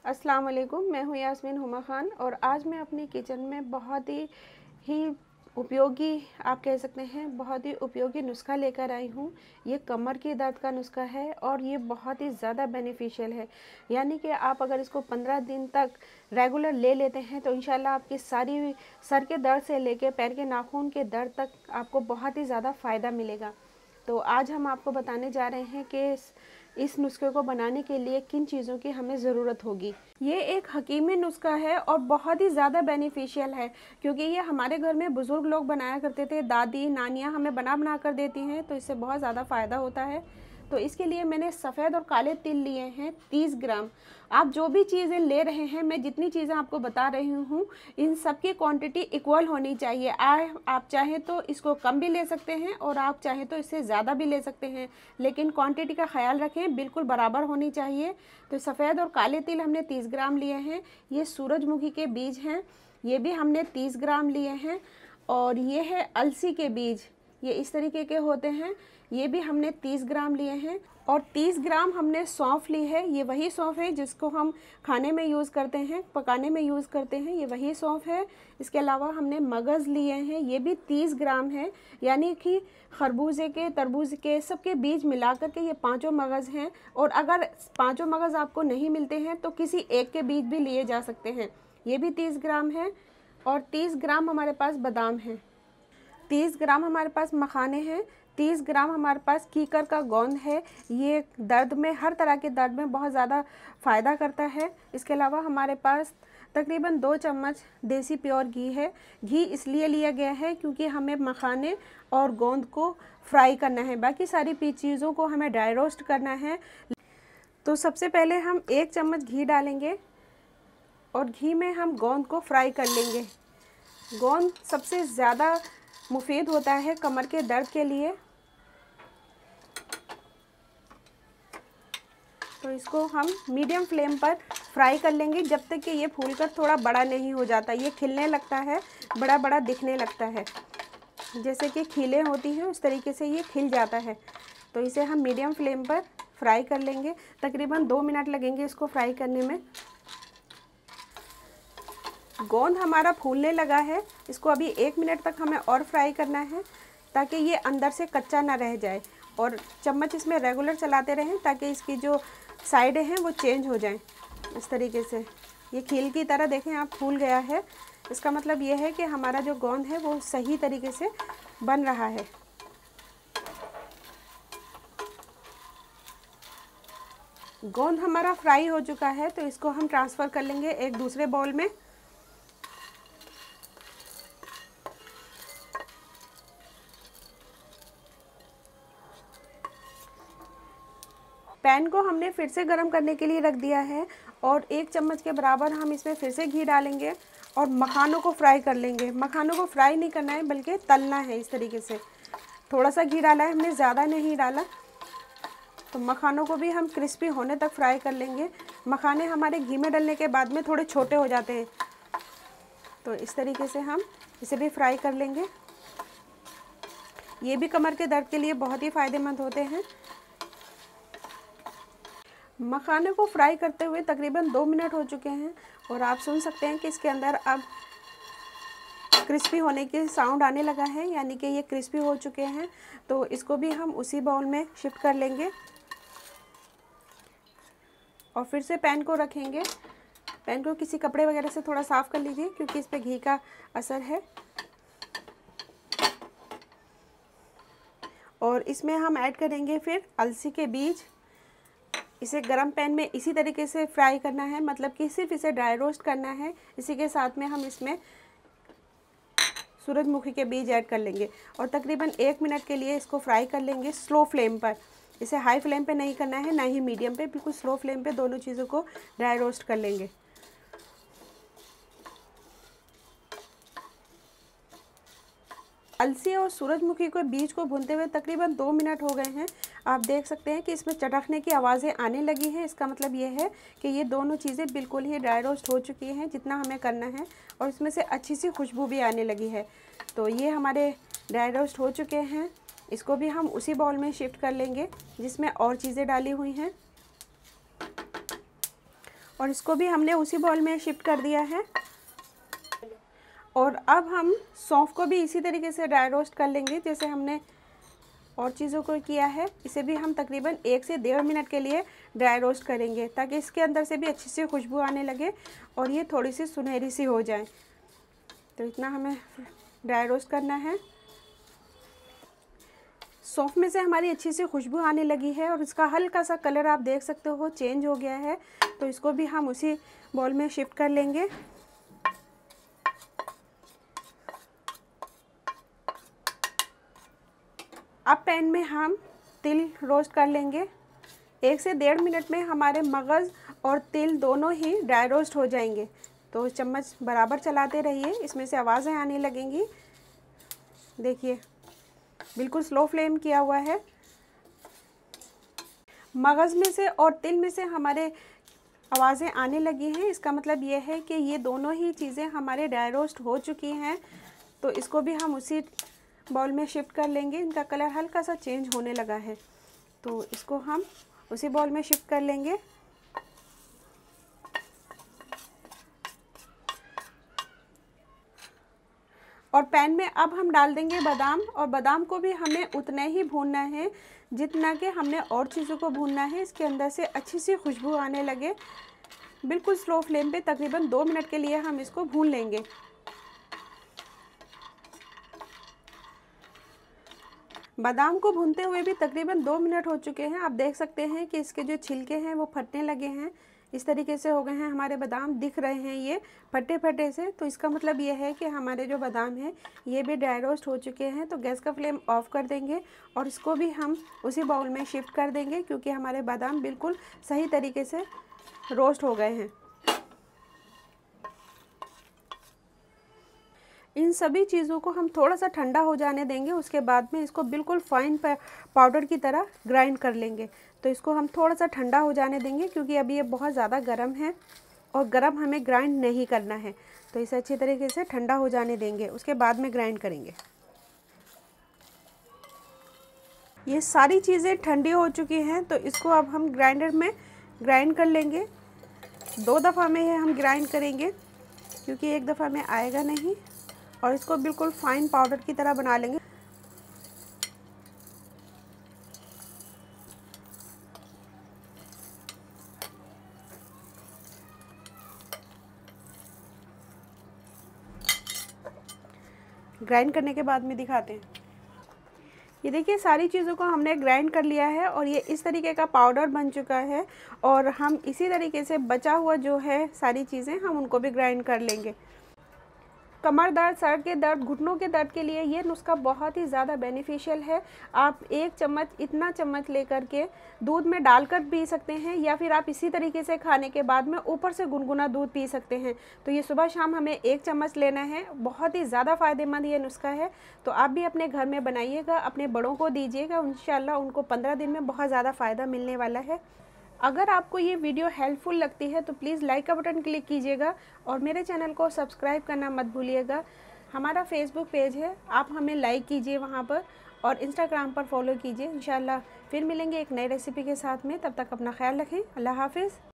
अस्सलाम वालेकुम। मैं हूँ यास्मीन हुमा ख़ान और आज मैं अपनी किचन में बहुत ही उपयोगी, आप कह सकते हैं बहुत ही उपयोगी नुस्खा लेकर आई हूँ। ये कमर की दर्द का नुस्खा है और ये बहुत ही ज़्यादा बेनिफिशियल है। यानी कि आप अगर इसको 15 दिन तक रेगुलर ले लेते हैं तो इंशाल्लाह आपकी सारी सर के दर्द से लेकर पैर के नाखून के दर्द तक आपको बहुत ही ज़्यादा फ़ायदा मिलेगा। तो आज हम आपको बताने जा रहे हैं कि इस नुस्खे को बनाने के लिए किन चीज़ों की हमें ज़रूरत होगी। ये एक हकीमी नुस्खा है और बहुत ही ज़्यादा बेनिफिशियल है, क्योंकि ये हमारे घर में बुज़ुर्ग लोग बनाया करते थे, दादी नानियाँ हमें बना कर देती हैं, तो इससे बहुत ज़्यादा फ़ायदा होता है। तो इसके लिए मैंने सफ़ेद और काले तिल लिए हैं 30 ग्राम। आप जो भी चीज़ें ले रहे हैं, मैं जितनी चीज़ें आपको बता रही हूँ, इन सब की क्वांटिटी इक्वल होनी चाहिए। आप चाहें तो इसको कम भी ले सकते हैं और आप चाहें तो इससे ज़्यादा भी ले सकते हैं, लेकिन क्वांटिटी का ख्याल रखें, बिल्कुल बराबर होनी चाहिए। तो सफ़ेद और काले तिल हमने 30 ग्राम लिए हैं। ये सूरजमुखी के बीज हैं, ये भी हमने 30 ग्राम लिए हैं। और ये है अलसी के बीज, ये इस तरीके के होते हैं, ये भी हमने 30 ग्राम लिए हैं। और 30 ग्राम हमने सौंफ ली है, ये वही सौंफ है जिसको हम खाने में यूज़ करते हैं, पकाने में यूज़ करते हैं, ये वही सौंफ है। इसके अलावा हमने मगज़ लिए हैं, ये भी 30 ग्राम है। यानी कि खरबूजे के, तरबूज के, सबके बीज मिला कर के ये पाँचों मगज़ हैं। और अगर पाँचों मगज़ आपको नहीं मिलते हैं तो किसी एक के बीज भी लिए जा सकते हैं, ये भी 30 ग्राम है। और 30 ग्राम हमारे पास बादाम है, 30 ग्राम हमारे पास मखाने हैं, 30 ग्राम हमारे पास कीकर का गोंद है। ये दर्द में, हर तरह के दर्द में बहुत ज़्यादा फ़ायदा करता है। इसके अलावा हमारे पास तकरीबन 2 चम्मच देसी प्योर घी है। घी इसलिए लिया गया है क्योंकि हमें मखाने और गोंद को फ्राई करना है, बाकी सारी चीज़ों को हमें ड्राई रोस्ट करना है। तो सबसे पहले हम 1 चम्मच घी डालेंगे और घी में हम गोंद को फ्राई कर लेंगे। गोंद सबसे ज़्यादा मुफीद होता है कमर के दर्द के लिए। तो इसको हम मीडियम फ्लेम पर फ्राई कर लेंगे जब तक कि ये फूलकर थोड़ा बड़ा नहीं हो जाता। ये खिलने लगता है, बड़ा बड़ा दिखने लगता है, जैसे कि खीलें होती हैं उस तरीके से ये खिल जाता है। तो इसे हम मीडियम फ्लेम पर फ्राई कर लेंगे, तकरीबन 2 मिनट लगेंगे इसको फ्राई करने में। गोंद हमारा फूलने लगा है, इसको अभी 1 मिनट तक हमें और फ्राई करना है ताकि ये अंदर से कच्चा ना रह जाए। और चम्मच इसमें रेगुलर चलाते रहें ताकि इसकी जो साइडें हैं वो चेंज हो जाएं। इस तरीके से ये खील की तरह देखें आप फूल गया है, इसका मतलब ये है कि हमारा जो गोंद है वो सही तरीके से बन रहा है। गोंद हमारा फ्राई हो चुका है, तो इसको हम ट्रांसफ़र कर लेंगे एक दूसरे बाउल में। पैन को हमने फिर से गर्म करने के लिए रख दिया है और 1 चम्मच के बराबर हम इसमें फिर से घी डालेंगे और मखानों को फ्राई कर लेंगे। मखानों को फ्राई नहीं करना है बल्कि तलना है। इस तरीके से थोड़ा सा घी डाला है हमने, ज़्यादा नहीं डाला। तो मखानों को भी हम क्रिस्पी होने तक फ्राई कर लेंगे। मखाने हमारे घी में डलने के बाद में थोड़े छोटे हो जाते हैं, तो इस तरीके से हम इसे भी फ्राई कर लेंगे। ये भी कमर के दर्द के लिए बहुत ही फ़ायदेमंद होते हैं। मखाने को फ्राई करते हुए तकरीबन 2 मिनट हो चुके हैं और आप सुन सकते हैं कि इसके अंदर अब क्रिस्पी होने की साउंड आने लगा है, यानी कि ये क्रिस्पी हो चुके हैं। तो इसको भी हम उसी बाउल में शिफ्ट कर लेंगे और फिर से पैन को रखेंगे। पैन को किसी कपड़े वगैरह से थोड़ा साफ़ कर लीजिए क्योंकि इस पर घी का असर है। और इसमें हम ऐड करेंगे फिर अलसी के बीज। इसे गरम पैन में इसी तरीके से फ्राई करना है, मतलब कि सिर्फ इसे ड्राई रोस्ट करना है। इसी के साथ में हम इसमें सूरजमुखी के बीज ऐड कर लेंगे और तकरीबन 1 मिनट के लिए इसको फ्राई कर लेंगे स्लो फ्लेम पर। इसे हाई फ्लेम पे नहीं करना है, ना ही मीडियम पे, बिल्कुल स्लो फ्लेम पे दोनों चीज़ों को ड्राई रोस्ट कर लेंगे। अलसी और सूरजमुखी के बीज को भूनते हुए तकरीबन 2 मिनट हो गए हैं। आप देख सकते हैं कि इसमें चटकने की आवाज़ें आने लगी हैं। इसका मतलब ये है कि ये दोनों चीज़ें बिल्कुल ही ड्राई रोस्ट हो चुकी हैं जितना हमें करना है, और इसमें से अच्छी सी खुशबू भी आने लगी है। तो ये हमारे ड्राई रोस्ट हो चुके हैं। इसको भी हम उसी बाउल में शिफ्ट कर लेंगे जिसमें और चीज़ें डाली हुई हैं। और इसको भी हमने उसी बाउल में शिफ्ट कर दिया है। और अब हम सौंफ को भी इसी तरीके से ड्राई रोस्ट कर लेंगे जैसे हमने और चीज़ों को किया है। इसे भी हम तकरीबन 1 से 1.5 मिनट के लिए ड्राई रोस्ट करेंगे ताकि इसके अंदर से भी अच्छी सी खुशबू आने लगे और ये थोड़ी सी सुनहरी सी हो जाए। तो इतना हमें ड्राई रोस्ट करना है। सौंफ में से हमारी अच्छी सी खुशबू आने लगी है और इसका हल्का सा कलर आप देख सकते हो चेंज हो गया है। तो इसको भी हम उसी बाउल में शिफ्ट कर लेंगे। अब पैन में हम तिल रोस्ट कर लेंगे। 1 से 1.5 मिनट में हमारे मगज़ और तिल दोनों ही ड्राई रोस्ट हो जाएंगे। तो चम्मच बराबर चलाते रहिए, इसमें से आवाज़ें आने लगेंगी। देखिए बिल्कुल स्लो फ्लेम किया हुआ है। मगज़ में से और तिल में से हमारे आवाज़ें आने लगी हैं, इसका मतलब ये है कि ये दोनों ही चीज़ें हमारे ड्राई रोस्ट हो चुकी हैं। तो इसको भी हम उसी बाउल में शिफ्ट कर लेंगे। इनका कलर हल्का सा चेंज होने लगा है तो इसको हम उसी बाउल में शिफ्ट कर लेंगे। और पैन में अब हम डाल देंगे बादाम, और बादाम को भी हमें उतना ही भूनना है जितना कि हमने और चीज़ों को भूनना है। इसके अंदर से अच्छी सी खुशबू आने लगे। बिल्कुल स्लो फ्लेम पे तकरीबन 2 मिनट के लिए हम इसको भून लेंगे। बादाम को भूनते हुए भी तकरीबन 2 मिनट हो चुके हैं। आप देख सकते हैं कि इसके जो छिलके हैं वो फटने लगे हैं। इस तरीके से हो गए हैं हमारे बादाम, दिख रहे हैं ये फटे फटे से। तो इसका मतलब ये है कि हमारे जो बादाम हैं ये भी ड्राई रोस्ट हो चुके हैं। तो गैस का फ्लेम ऑफ कर देंगे और इसको भी हम उसी बाउल में शिफ्ट कर देंगे क्योंकि हमारे बादाम बिल्कुल सही तरीके से रोस्ट हो गए हैं। इन सभी चीज़ों को हम थोड़ा सा ठंडा हो जाने देंगे। उसके बाद में इसको बिल्कुल फाइन पाउडर की तरह ग्राइंड कर लेंगे। तो इसको हम थोड़ा सा ठंडा हो जाने देंगे क्योंकि अभी ये बहुत ज़्यादा गर्म है और गर्म हमें ग्राइंड नहीं करना है। तो इसे अच्छी तरीके से ठंडा हो जाने देंगे, उसके बाद में ग्राइंड करेंगे। ये सारी चीज़ें ठंडी हो चुकी हैं तो इसको अब हम ग्राइंडर में ग्राइंड कर लेंगे। 2 दफ़ा में ये हम ग्राइंड करेंगे क्योंकि एक दफ़ा में आएगा नहीं। और इसको बिल्कुल फाइन पाउडर की तरह बना लेंगे। ग्राइंड करने के बाद में दिखाते हैं। ये देखिए सारी चीज़ों को हमने ग्राइंड कर लिया है और ये इस तरीके का पाउडर बन चुका है। और हम इसी तरीके से बचा हुआ जो है सारी चीज़ें हम उनको भी ग्राइंड कर लेंगे। कमर दर्द, सर के दर्द, घुटनों के दर्द के लिए ये नुस्खा बहुत ही ज़्यादा बेनिफिशियल है। आप 1 चम्मच, इतना चम्मच लेकर के दूध में डालकर पी सकते हैं या फिर आप इसी तरीके से खाने के बाद में ऊपर से गुनगुना दूध पी सकते हैं। तो ये सुबह शाम हमें 1 चम्मच लेना है। बहुत ही ज़्यादा फ़ायदेमंद ये नुस्खा है। तो आप भी अपने घर में बनाइएगा, अपने बड़ों को दीजिएगा। इंशाल्लाह उनको 15 दिन में बहुत ज़्यादा फ़ायदा मिलने वाला है। अगर आपको ये वीडियो हेल्पफुल लगती है तो प्लीज़ लाइक का बटन क्लिक कीजिएगा और मेरे चैनल को सब्सक्राइब करना मत भूलिएगा। हमारा फेसबुक पेज है, आप हमें लाइक कीजिए वहाँ पर, और इंस्टाग्राम पर फॉलो कीजिए। इंशाल्लाह फिर मिलेंगे एक नई रेसिपी के साथ में। तब तक अपना ख्याल रखें। अल्लाह हाफिज़।